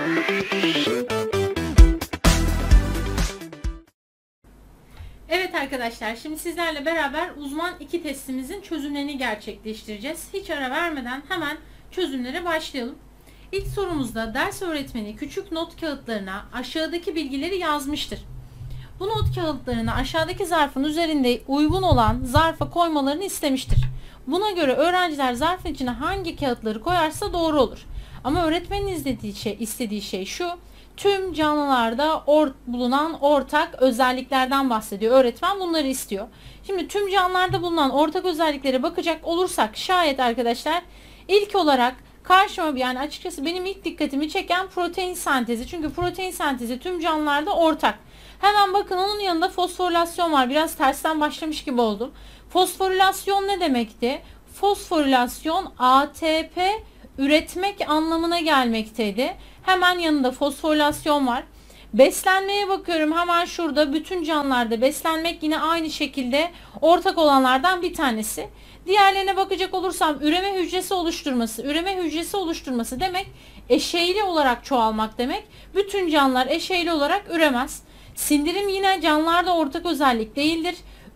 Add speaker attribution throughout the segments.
Speaker 1: Evet arkadaşlar, şimdi sizlerle beraber uzman 2 testimizin çözümlerini gerçekleştireceğiz. Hiç ara vermeden hemen çözümlere başlayalım. İlk sorumuzda ders öğretmeni küçük not kağıtlarına aşağıdaki bilgileri yazmıştır. Bu not kağıtlarını aşağıdaki zarfın üzerinde uygun olan zarfa koymalarını istemiştir. Buna göre öğrenciler zarfın içine hangi kağıtları koyarsa doğru olur. Ama öğretmenin istediği şey şu: tüm canlılarda bulunan ortak özelliklerden bahsediyor. Öğretmen bunları istiyor. Şimdi tüm canlılarda bulunan ortak özelliklere bakacak olursak şayet arkadaşlar, ilk olarak karşıma, yani açıkçası benim ilk dikkatimi çeken protein sentezi. Çünkü protein sentezi tüm canlılarda ortak. Hemen bakın, onun yanında fosforilasyon var. Biraz tersten başlamış gibi oldum. Fosforilasyon ne demekti? Fosforilasyon ATP üretmek anlamına gelmekteydi. Hemen yanında fosforilasyon var. Beslenmeye bakıyorum, hemen şurada bütün canlılarda beslenmek yine aynı şekilde ortak olanlardan bir tanesi. Diğerlerine bakacak olursam üreme hücresi oluşturması. Üreme hücresi oluşturması demek eşeyli olarak çoğalmak demek. Bütün canlılar eşeyli olarak üremez. Sindirim yine canlılarda ortak özellik değildir.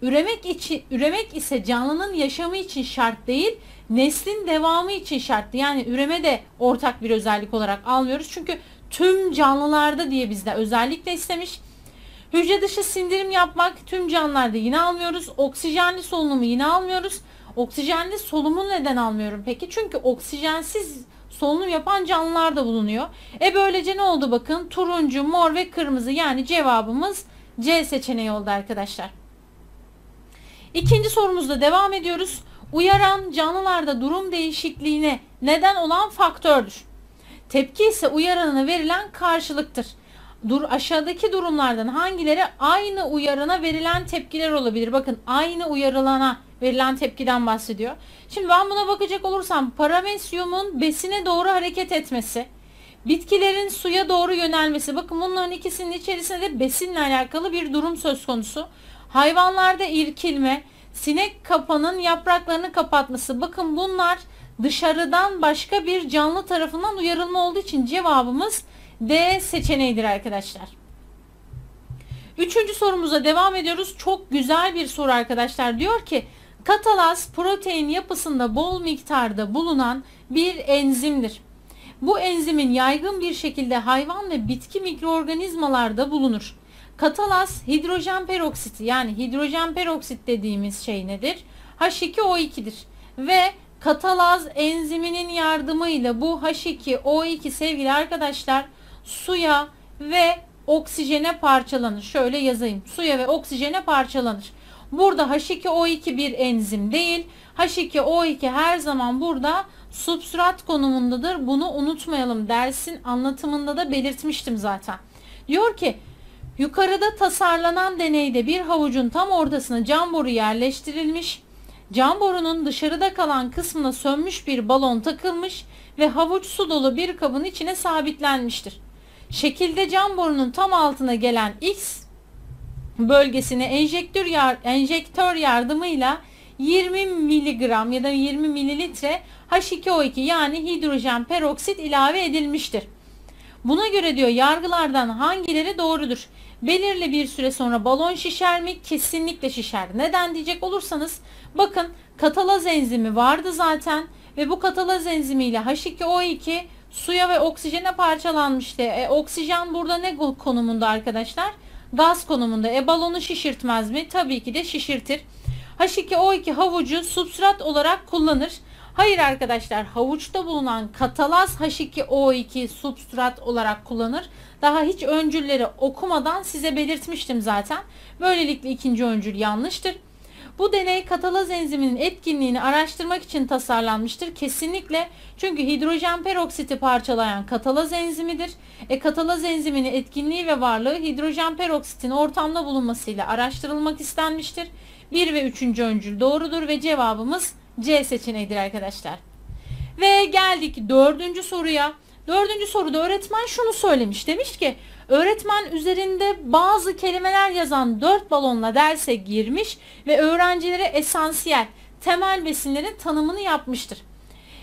Speaker 1: Üremek ise canlının yaşamı için şart değil, neslin devamı için şarttı. Yani üreme de ortak bir özellik olarak almıyoruz. Çünkü tüm canlılarda diye bizde özellikle istemiş. Hücre dışı sindirim yapmak tüm canlılarda yine almıyoruz. Oksijenli solunumu yine almıyoruz. Oksijenli solunumu neden almıyorum peki? Çünkü oksijensiz solunum yapan canlılar da bulunuyor. Böylece ne oldu bakın? Turuncu, mor ve kırmızı, yani cevabımız C seçeneği oldu arkadaşlar. İkinci sorumuzda devam ediyoruz. Uyaran canlılarda durum değişikliğine neden olan faktördür. Tepki ise uyaranına verilen karşılıktır. Aşağıdaki durumlardan hangileri aynı uyarana verilen tepkiler olabilir? Bakın, aynı uyarılana verilen tepkiden bahsediyor. Şimdi ben buna bakacak olursam paramesyumun besine doğru hareket etmesi, bitkilerin suya doğru yönelmesi. Bakın, bunların ikisinin içerisinde de besinle alakalı bir durum söz konusu. Hayvanlarda irkilme, sinek kapanın yapraklarını kapatması. Bakın, bunlar dışarıdan başka bir canlı tarafından uyarılma olduğu için cevabımız D seçeneğidir arkadaşlar. Üçüncü sorumuza devam ediyoruz. Çok güzel bir soru arkadaşlar. Diyor ki katalaz protein yapısında bol miktarda bulunan bir enzimdir. Bu enzimin yaygın bir şekilde hayvan ve bitki mikroorganizmalarda bulunur. Katalaz hidrojen peroksiti, yani hidrojen peroksit dediğimiz şey nedir? H2O2'dir. Ve katalaz enziminin yardımıyla bu H2O2 sevgili arkadaşlar suya ve oksijene parçalanır. Şöyle yazayım. Suya ve oksijene parçalanır. Burada H2O2 bir enzim değil. H2O2 her zaman burada substrat konumundadır. Bunu unutmayalım. Dersin anlatımında da belirtmiştim zaten. Diyor ki yukarıda tasarlanan deneyde bir havucun tam ortasına cam boru yerleştirilmiş. Cam borunun dışarıda kalan kısmına sönmüş bir balon takılmış ve havuç su dolu bir kabın içine sabitlenmiştir. Şekilde cam borunun tam altına gelen X bölgesine enjektör yardımıyla 20 mg ya da 20 mililitre H2O2 yani hidrojen peroksit ilave edilmiştir. Buna göre diyor yargılardan hangileri doğrudur? Belirli bir süre sonra balon şişer mi? Kesinlikle şişer. Neden diyecek olursanız bakın, katalaz enzimi vardı zaten ve bu katalaz enzimiyle H2O2 suya ve oksijene parçalanmıştı. Oksijen burada ne konumunda arkadaşlar? Gaz konumunda. Balonu şişirtmez mi? Tabii ki de şişirtir. H2O2 havucu substrat olarak kullanır. Hayır arkadaşlar, havuçta bulunan katalaz H2O2 substrat olarak kullanır. Daha hiç öncülleri okumadan size belirtmiştim zaten. Böylelikle ikinci öncül yanlıştır. Bu deney katalaz enziminin etkinliğini araştırmak için tasarlanmıştır. Kesinlikle, çünkü hidrojen peroksiti parçalayan katalaz enzimidir. Katalaz enziminin etkinliği ve varlığı hidrojen peroksitin ortamda bulunmasıyla araştırılmak istenmiştir. 1 ve 3. öncül doğrudur ve cevabımız C seçeneğidir arkadaşlar. Ve geldik 4. soruya. 4. soruda öğretmen şunu söylemiş. Demiş ki öğretmen üzerinde bazı kelimeler yazan 4 balonla derse girmiş ve öğrencilere esansiyel, temel besinlerin tanımını yapmıştır.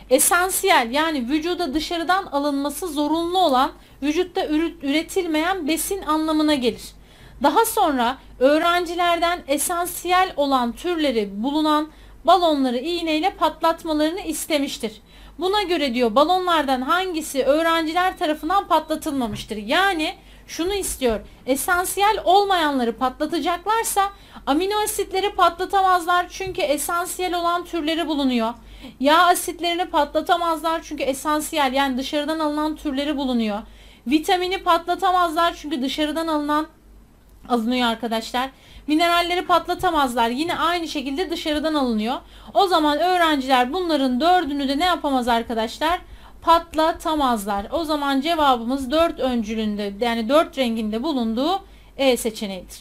Speaker 1: Esansiyel yani vücuda dışarıdan alınması zorunlu olan, vücutta üretilmeyen besin anlamına gelir. Daha sonra öğrencilerden esansiyel olan türleri bulunan balonları iğneyle patlatmalarını istemiştir. Buna göre diyor balonlardan hangisi öğrenciler tarafından patlatılmamıştır? Yani şunu istiyor. Esansiyel olmayanları patlatacaklarsa amino asitleri patlatamazlar çünkü esansiyel olan türleri bulunuyor. Yağ asitlerini patlatamazlar çünkü esansiyel yani dışarıdan alınan türleri bulunuyor. Vitamini patlatamazlar çünkü dışarıdan alınıyor arkadaşlar. Mineralleri patlatamazlar. Yine aynı şekilde dışarıdan alınıyor. O zaman öğrenciler bunların dördünü de ne yapamaz arkadaşlar? Patlatamazlar. O zaman cevabımız 4 öncülünde yani 4 renginde bulunduğu E seçeneğidir.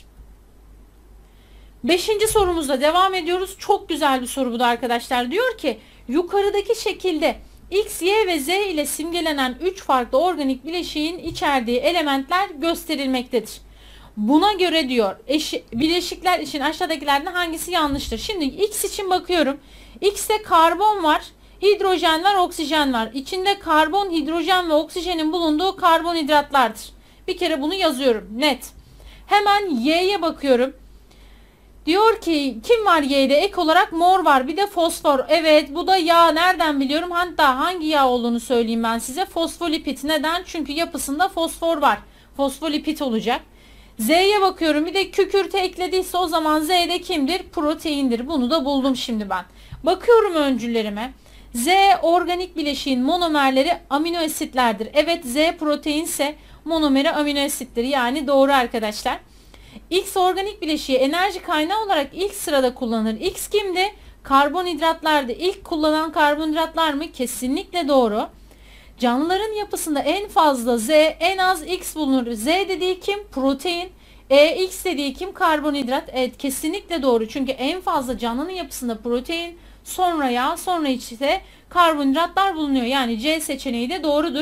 Speaker 1: 5. sorumuzla devam ediyoruz. Çok güzel bir soru bu da arkadaşlar. Diyor ki yukarıdaki şekilde X, Y ve Z ile simgelenen 3 farklı organik bileşiğin içerdiği elementler gösterilmektedir. Buna göre diyor bileşikler için aşağıdakilerden hangisi yanlıştır? Şimdi X için bakıyorum. X'te karbon var, hidrojen var, oksijen var. İçinde karbon, hidrojen ve oksijenin bulunduğu karbonhidratlardır. Bir kere bunu yazıyorum net. Hemen Y'ye bakıyorum. Diyor ki kim var Y'de? Ek olarak mor var. Bir de fosfor. Evet bu da yağ. Nereden biliyorum? Hatta hangi yağ olduğunu söyleyeyim ben size. Fosfolipid. Neden? Çünkü yapısında fosfor var. Fosfolipid olacak. Z'ye bakıyorum. Bir de kükürt eklediyse o zaman Z'de kimdir? Proteindir. Bunu da buldum şimdi ben. Bakıyorum öncüllerime. Z organik bileşiğin monomerleri amino asitlerdir. Evet Z proteinse monomeri amino asittir. Yani doğru arkadaşlar. X organik bileşiği enerji kaynağı olarak ilk sırada kullanılır. X kimdi? Karbonhidratlardı. İlk kullanan karbonhidratlar mı? Kesinlikle doğru. Canlıların yapısında en fazla Z, en az X bulunur. Z dediği kim? Protein. X dediği kim? Karbonhidrat. Evet kesinlikle doğru. Çünkü en fazla canlının yapısında protein, sonra yağ, sonra ise karbonhidratlar bulunuyor. Yani C seçeneği de doğrudur.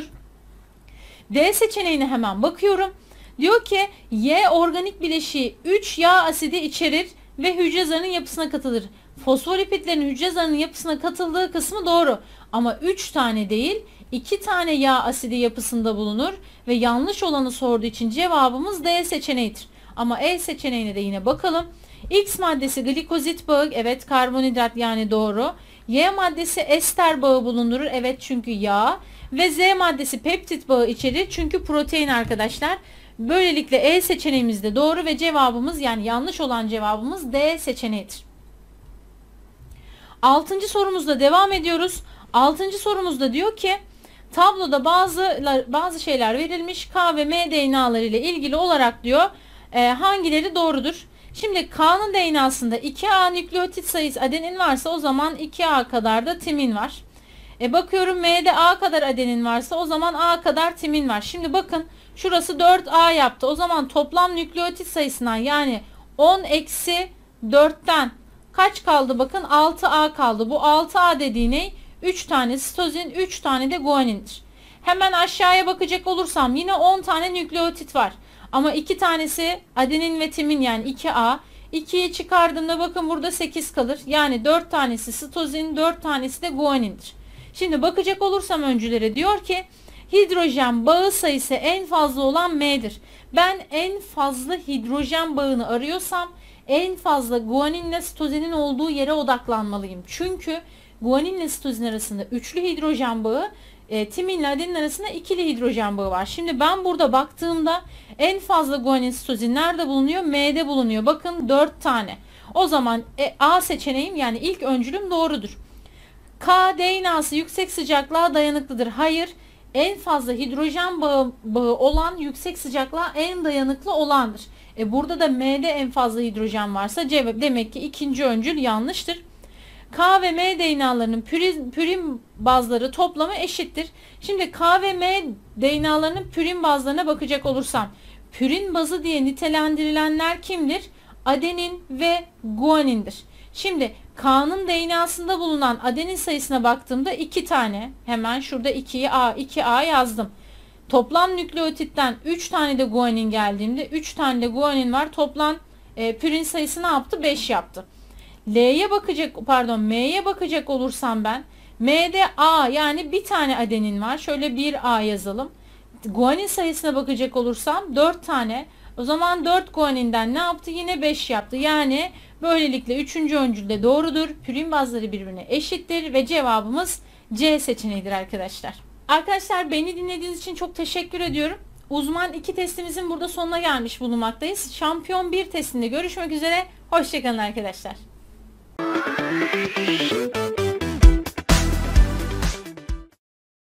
Speaker 1: D seçeneğine hemen bakıyorum. Diyor ki Y organik bileşiği 3 yağ asidi içerir ve hücre zarının yapısına katılır. Fosfolipidlerin hücre zarının yapısına katıldığı kısmı doğru. Ama 3 tane değil 2 tane yağ asidi yapısında bulunur ve yanlış olanı sorduğu için cevabımız D seçeneğidir. Ama E seçeneğine de yine bakalım. X maddesi glikozit bağı, evet karbonhidrat yani doğru. Y maddesi ester bağı bulundurur, evet çünkü yağ. Ve Z maddesi peptit bağı içerir çünkü protein arkadaşlar. Böylelikle E seçeneğimiz de doğru ve cevabımız yani yanlış olan cevabımız D seçeneğidir. 6. sorumuzda devam ediyoruz. 6. sorumuzda diyor ki tabloda bazı şeyler verilmiş. K ve M DNA'ları ile ilgili olarak diyor hangileri doğrudur? Şimdi K'nın DNA'sında 2A nükleotit sayısı adenin varsa o zaman 2A kadar da timin var. Bakıyorum M'de A kadar adenin varsa o zaman A kadar timin var. Şimdi bakın şurası 4A yaptı. O zaman toplam nükleotit sayısından yani 10 eksi 4'ten kaç kaldı? Bakın 6A kaldı. Bu 6A dediği ne? 3 tane sitozin, 3 tane de guanindir. Hemen aşağıya bakacak olursam yine 10 tane nükleotit var. Ama 2 tanesi adenin ve timin yani 2A. 2'yi çıkardığımda bakın burada 8 kalır. Yani 4 tanesi sitozin, 4 tanesi de guanindir. Şimdi bakacak olursam öncülere diyor ki hidrojen bağı sayısı en fazla olan M'dir. Ben en fazla hidrojen bağını arıyorsam en fazla guaninle sitozinin olduğu yere odaklanmalıyım. Çünkü guaninle sitozin arasında üçlü hidrojen bağı, timinle adenin arasında ikili hidrojen bağı var. Şimdi ben burada baktığımda en fazla guanin sitozin nerede bulunuyor? M'de bulunuyor. Bakın 4 tane. O zaman A seçeneğim yani ilk öncülüm doğrudur. K DNA'sı yüksek sıcaklığa dayanıklıdır. Hayır. En fazla hidrojen bağı olan yüksek sıcaklığa en dayanıklı olandır. Burada da M'de en fazla hidrojen varsa cevap demek ki ikinci öncül yanlıştır. K ve M DNA'larının pürin bazları toplamı eşittir. Şimdi K ve M DNA'larının pürin bazlarına bakacak olursam pürin bazı diye nitelendirilenler kimdir? Adenin ve guanindir. Şimdi K'nın DNA'sında bulunan adenin sayısına baktığımda 2 tane. Hemen şurada 2A yazdım. Toplam nükleotitten 3 tane de guanin geldiğimde 3 tane de guanin var. Toplam pürin sayısı ne yaptı? 5 yaptı. M'ye bakacak olursam ben M'de A yani bir tane adenin var. Şöyle bir A yazalım. Guanin sayısına bakacak olursam 4 tane. O zaman 4 guaninden ne yaptı? Yine 5 yaptı. Yani böylelikle 3. öncül de doğrudur. Pürin bazları birbirine eşittir ve cevabımız C seçeneğidir arkadaşlar. Arkadaşlar beni dinlediğiniz için çok teşekkür ediyorum. Uzman 2 testimizin burada sonuna gelmiş bulunmaktayız. Şampiyon 1 testinde görüşmek üzere. Hoşçakalın arkadaşlar.